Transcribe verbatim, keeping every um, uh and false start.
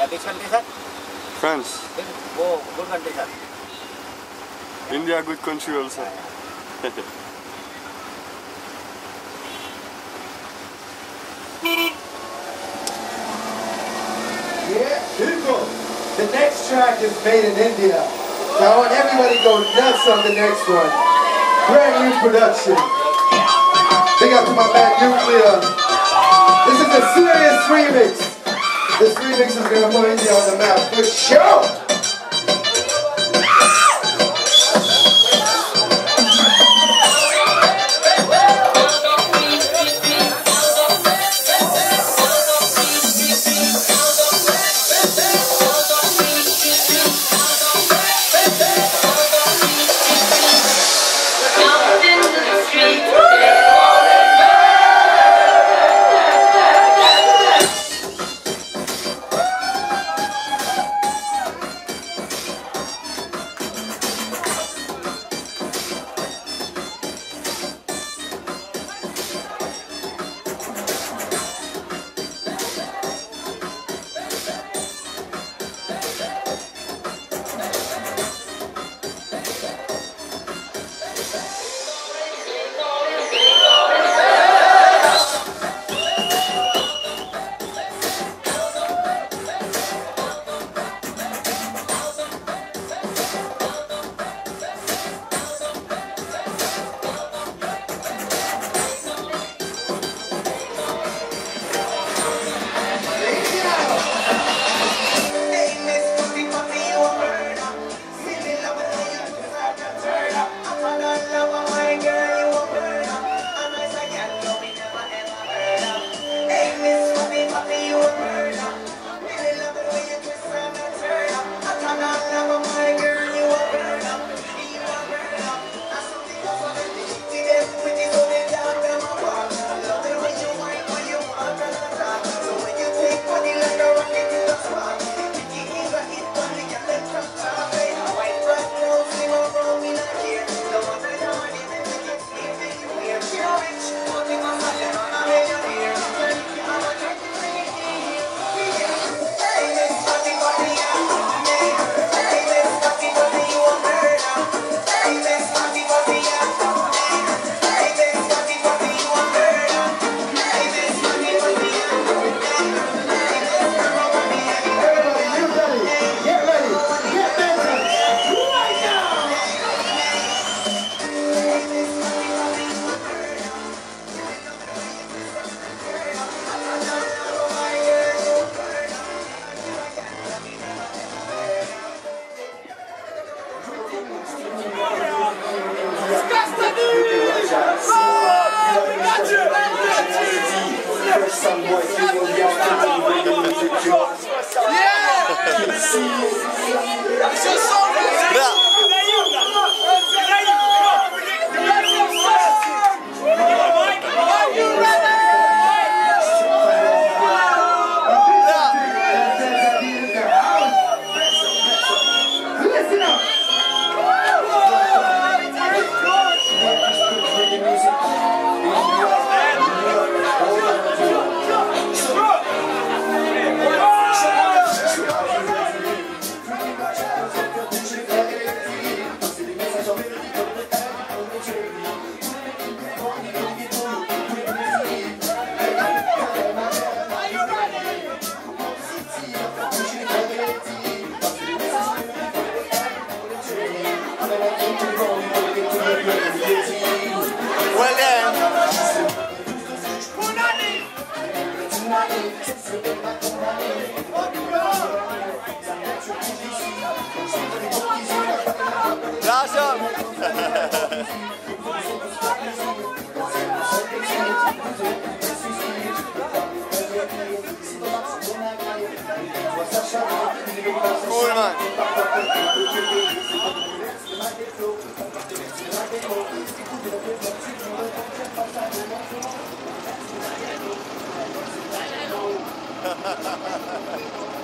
Yeah, which country, sir? France. Oh, good country, sir. India, good country also. Yeah, people. The next track is made in India. So I want everybody to go nuts on the next one. Brand new production. Big up to my man Nuclear. This is a serious remix. This remix is gonna put India on the map for sure. Cool, man. Ha ha ha ha.